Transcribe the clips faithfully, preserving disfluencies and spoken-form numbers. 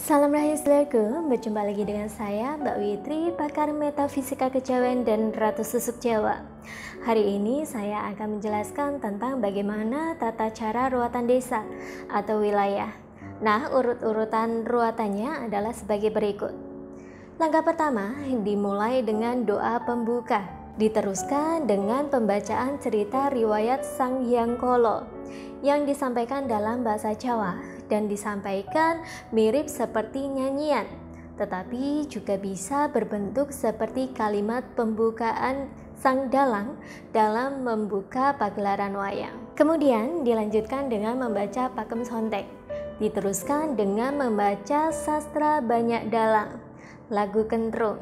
Salam rahayu saudaraku, berjumpa lagi dengan saya Mbak Witri, pakar metafisika kejawen dan Ratu Susuk Jawa. Hari ini saya akan menjelaskan tentang bagaimana tata cara ruatan desa atau wilayah. Nah, urut-urutan ruatannya adalah sebagai berikut. Langkah pertama dimulai dengan doa pembuka, diteruskan dengan pembacaan cerita riwayat Sang Hyang Kolo yang disampaikan dalam bahasa Jawa dan disampaikan mirip seperti nyanyian, tetapi juga bisa berbentuk seperti kalimat pembukaan sang dalang dalam membuka pagelaran wayang. Kemudian dilanjutkan dengan membaca Pakem Sontek, diteruskan dengan membaca sastra Banyak Dalang, lagu Kentrung,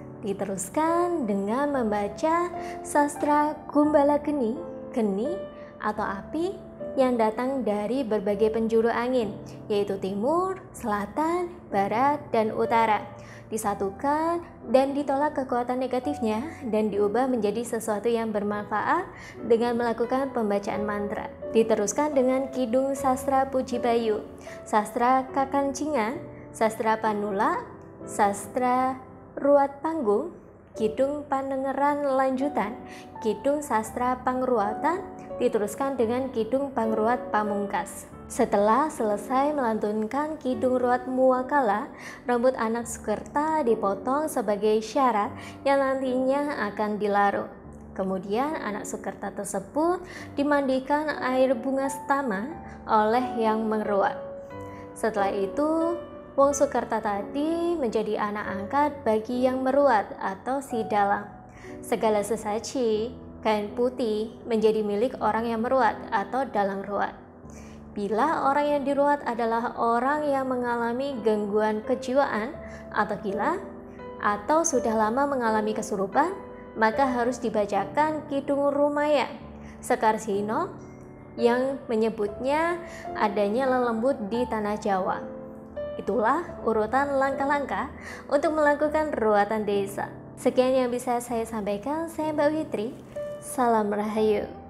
diteruskan dengan membaca sastra Gumbala Geni, Geni atau api yang datang dari berbagai penjuru angin, yaitu timur, selatan, barat, dan utara, disatukan dan ditolak kekuatan negatifnya dan diubah menjadi sesuatu yang bermanfaat dengan melakukan pembacaan mantra. Diteruskan dengan Kidung Sastra Puji Bayu, Sastra Kakancingan, Sastra Panula, Sastra Ruat Panggung, Kidung Panengeran Lanjutan, Kidung Sastra Pangruatan, diteruskan dengan Kidung Pangruat Pamungkas. Setelah selesai melantunkan Kidung Ruat Muakala, rambut anak Sukerta dipotong sebagai syarat yang nantinya akan dilarung. Kemudian anak Sukerta tersebut dimandikan air bunga stama oleh yang meruat. Setelah itu, Wong Sukerta tadi menjadi anak angkat bagi yang meruat atau si dalang. Segala sesaji, kain putih menjadi milik orang yang meruat atau dalang ruat. Bila orang yang diruat adalah orang yang mengalami gangguan kejiwaan atau gila, atau sudah lama mengalami kesurupan, maka harus dibacakan Kidung Rumaya Sekarsino yang menyebutnya adanya lelembut di tanah Jawa. Itulah urutan langkah-langkah untuk melakukan ruatan desa. Sekian yang bisa saya sampaikan, saya Mbak Witri. Salam Rahayu.